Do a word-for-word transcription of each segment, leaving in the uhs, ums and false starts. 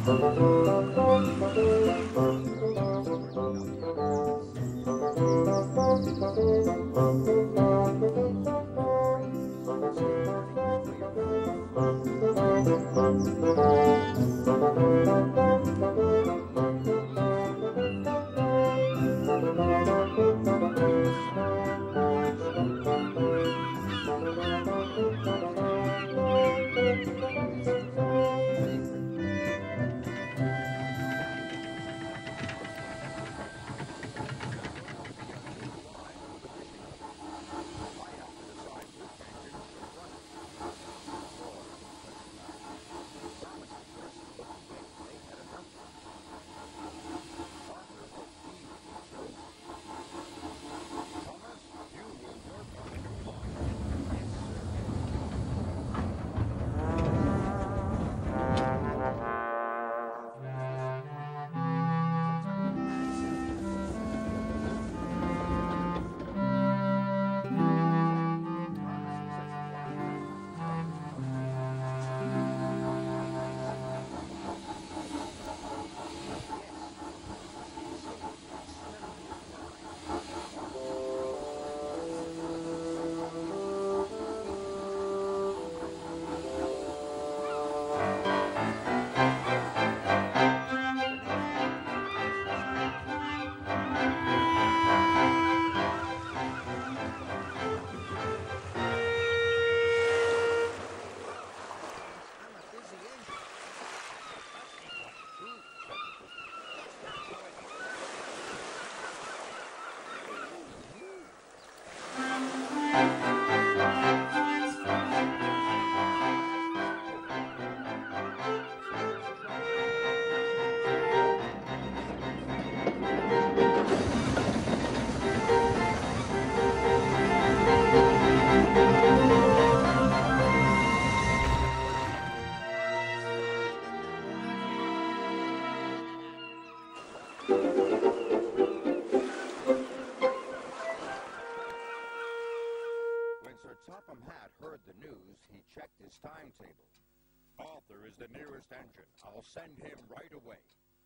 Topham Hatt heard the news, he checked his timetable. Arthur is the nearest engine. I'll send him right away.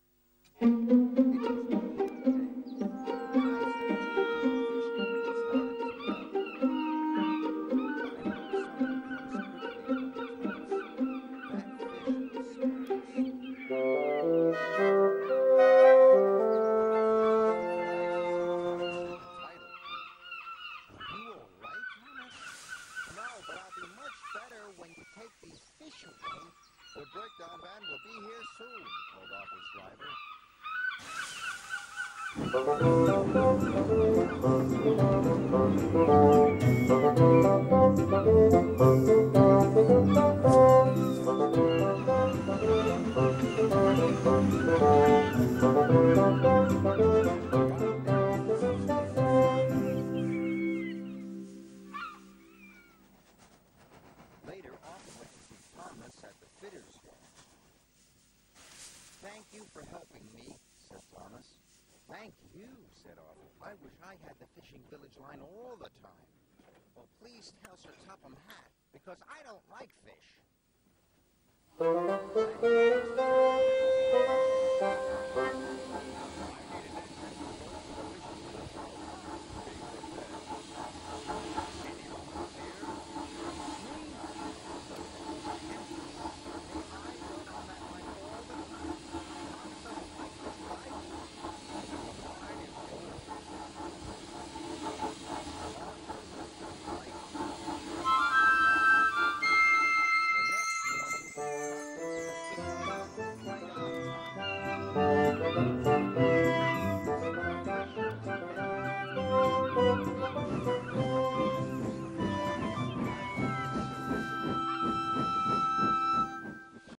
The breakdown van will be here soon, told Arthur's driver. Later, Arthur went to see Thomas at the fitter's yard. Thank you for helping me, said Thomas. Thank you, said Arthur. I wish I had the fishing village line all the time. Well, please tell Sir Topham Hatt, because I don't like fish.